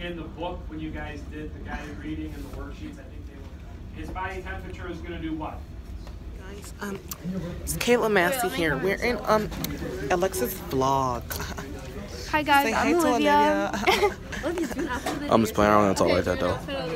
in the book when you guys did the guided reading and the worksheets, I think they were, his body temperature is going to do what? Guys, it's Kayla Massey here. We're in Alexa's vlog. Hi guys, Say I'm hi to Olivia. I'm just playing around and talk like that though.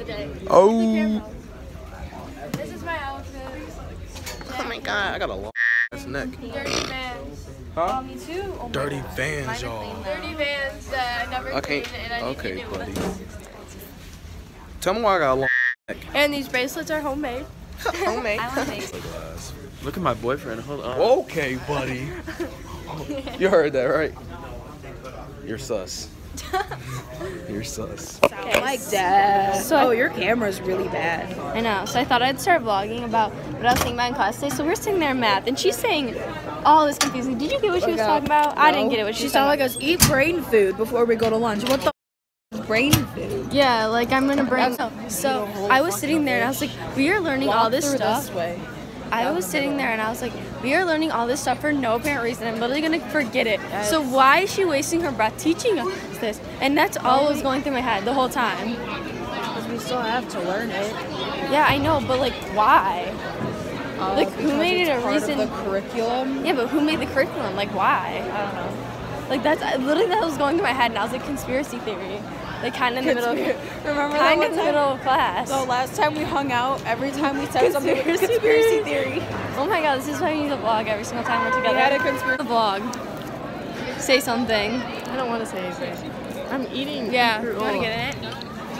Oh. This is my outfit. Oh my god, I got a long ass neck. Dirty Vans. Huh? Me too. Oh Dirty Vans, y'all. Dirty Vans that I never cleaned and I need to Okay, do buddy. it. Tell me why I got a long neck. And these bracelets are homemade. Homemade. Look at my boyfriend. Hold on. Okay, buddy. You heard that, right? You're sus. You're sus. Like that. So Your camera's really bad. I know. So I thought I'd start vlogging about what I was thinking about in class today. So we're sitting there in math, and she's saying all this confusing. Did you get what she was talking about? I didn't get it. What she She was sounded talking like us eat brain food before we go to lunch. What the f- brain food? Yeah, like I'm gonna bring. So I was sitting there and I was like, we are learning all this stuff. This way. I was sitting there and I was like, we are learning all this stuff for no apparent reason. I'm literally gonna forget it. So why is she wasting her breath teaching us this? And that's all that was going through my head the whole time. Because we still have to learn it. Yeah, I know, but like, why? Like, who Because made it it's a part reason? of the curriculum. Yeah, but who made the curriculum? Like, why? I don't know. Like, that's literally that was going through my head, and I was like, conspiracy theory. Like, kind of in the middle. Remember that Kind one of in the time? middle of class. So last time we hung out, every time we said something with conspiracy theory. Oh my god, this is why we need to vlog every single time we're together. We had a conspiracy. The vlog. Say something. I don't want to say anything. I'm eating. Yeah. You want to get in it?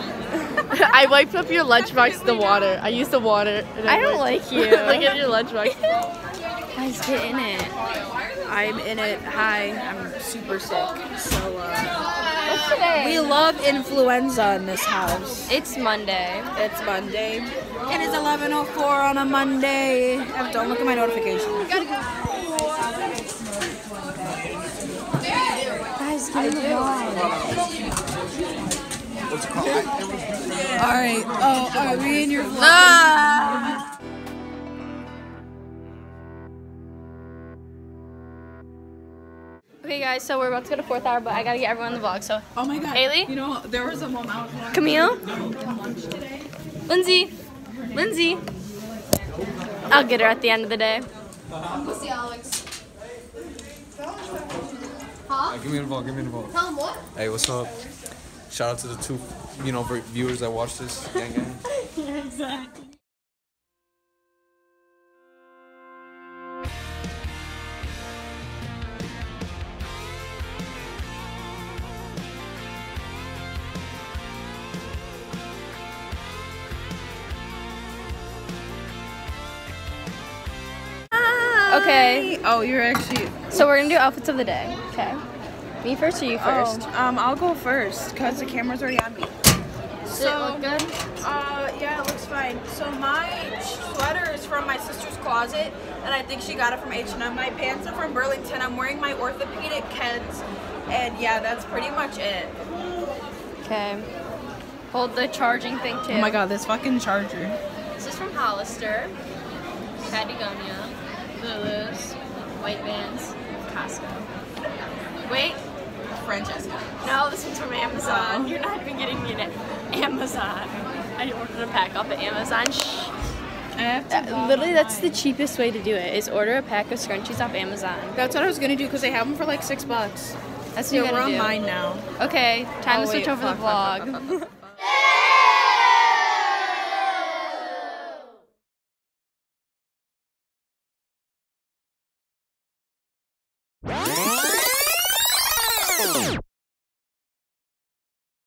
I wiped up your lunchbox with the water. I used the water. And I don't like you. Look at your lunchbox. Guys, get in it. I'm in it. Hi, I'm super sick. So, What's today? we love influenza in this house. It's Monday. It's Monday. It is 11:04 on a Monday. Don't look at my notifications. Guys, get in the vlog. Alright. Oh, are we in your vlog? Okay, guys, so we're about to go to 4th hour, but I gotta get everyone in the vlog. So, Oh my god. Haley? You know, there was a moment I was wanting Camille? Lindsay? Lindsay? I'll get her at the end of the day. What's the Alex? Give me the ball. Give me the ball. Tell him what? Hey, what's up? Shout out to the two, viewers that watch this. Gang, gang. Yeah, exactly. Okay, Oh, you're actually. so we're gonna do outfits of the day. Okay. Me first or you first? I'll go first because the camera's already on me. Does it look good? Yeah, it looks fine. So my sweater is from my sister's closet, and I think she got it from H&M. My pants are from Burlington. I'm wearing my orthopedic Keds, and yeah, that's pretty much it. Okay. Hold the charging thing too. Oh my god, this fucking charger. This is from Hollister, Patagonia, Lulu's, White Vans, Costco. Wait. Francesca. No, this one's from Amazon. You're not even getting me an Amazon. I ordered a pack off of Amazon. Shh. I have to Literally, that's the cheapest way to do it, is order a pack of scrunchies off Amazon. That's what I was gonna do because they have them for like $6. That's what Yeah, you we're gotta on do. mine now. Okay, time to Oh, switch wait, over the fuck. vlog.